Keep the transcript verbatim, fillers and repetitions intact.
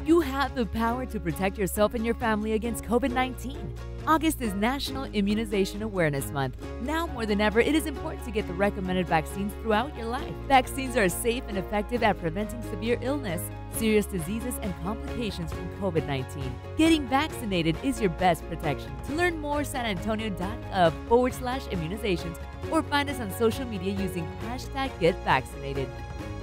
You have the power to protect yourself and your family against COVID nineteen. August is National Immunization Awareness Month. Now more than ever, it is important to get the recommended vaccines throughout your life. Vaccines are safe and effective at preventing severe illness, serious diseases, and complications from COVID nineteen. Getting vaccinated is your best protection. To learn more, san antonio dot gov forward slash immunizations or find us on social media using hashtag Get Vaccinated.